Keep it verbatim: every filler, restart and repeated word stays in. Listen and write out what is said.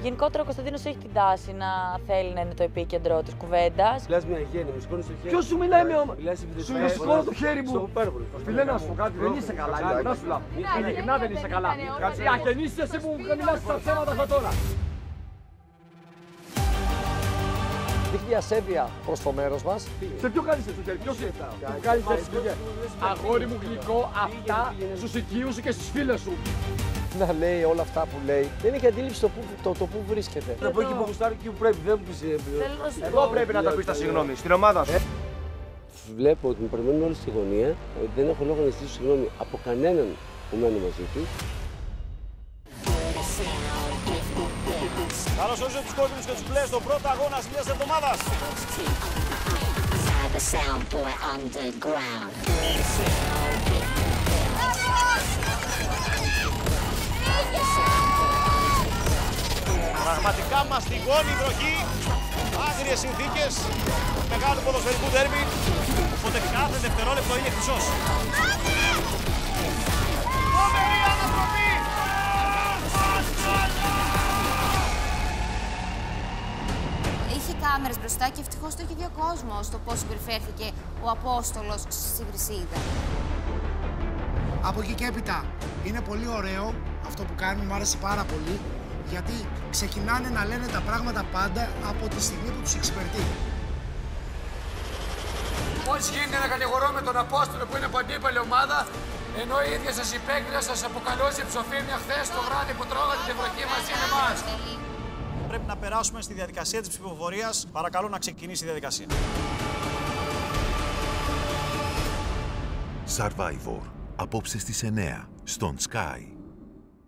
Γενικότερα ο Κωνσταντίνος έχει την τάση να θέλει να είναι το επίκεντρο της κουβέντας. Μιλάς μια γέννη, μου σηκώνεις το χέρι. Ποιος σου μιλάει με όνομα? Σου σηκώνω το χέρι μου. Φίλε, να σου πω κάτι, δεν είσαι καλά. Να σου λέω. Ειλικρινά δεν είσαι καλά. Κάτσε, αγεννήσεις εσύ που μιλάς στα ψέματα αυτά τώρα. Δείχνει ασέβεια προς το μέρος μας. Σε ποιο κάνεις έτσι το χέρι, ποιος είναι? Του κάνεις έτσι το χέρι. Αγόρι μου γλυκό, αυτά στους οικείους σου και στις φίλες σου. Να λέει όλα αυτά που λέει, δεν έχει αντίληψη το που, το, το που βρίσκεται. Να πω εκεί που γουστάρει και που πρέπει, δεν μου πεις. Εδώ πρέπει να τα πεις τα συγγνώμη, στην ομάδα σου. Βλέπω ότι με περιμένουν όλοι στη γωνία, ότι δεν έχω λόγο να ζητήσω συγγνώμη από κανέναν που μένει μαζί του. Καλώς ορίζω τους κόκκινους και τους μπλε στον πρώτο αγώνα μιας εβδομάδας. Πραγματικά μαστιγώνει η βροχή, άγριες συνθήκες, μεγάλου ποδοσφαιρικού ντέρμπι, οπότε κάθε δευτερόλεπτο είναι χρυσός. Φοβερή ανατροπή! Είχε κάμερες μπροστά και ευτυχώς το είχε δει ο κόσμος το πώς συμπεριφέρθηκε ο Απόστολος στη Βρυσίδα. Από εκεί και έπειτα είναι πολύ ωραίο αυτό που κάνουν, μου άρεσε πάρα πολύ, γιατί ξεκινάνε να λένε τα πράγματα πάντα από τη στιγμή που τους εξυπηρετεί. Πώς γίνεται να κατηγορώ με τον Απόστολο που είναι από αντίπαλη ομάδα, ενώ η ίδια σας η παίκτρια σας αποκαλούσε ψοφίμια χθες το βράδυ που τρώγατε την βροχή μαζί με εμάς. Πρέπει να περάσουμε στη διαδικασία της ψηφοφορίας. Παρακαλώ να ξεκινήσει η διαδικασία. Survivor. Απόψε στις εννιά στον Sky.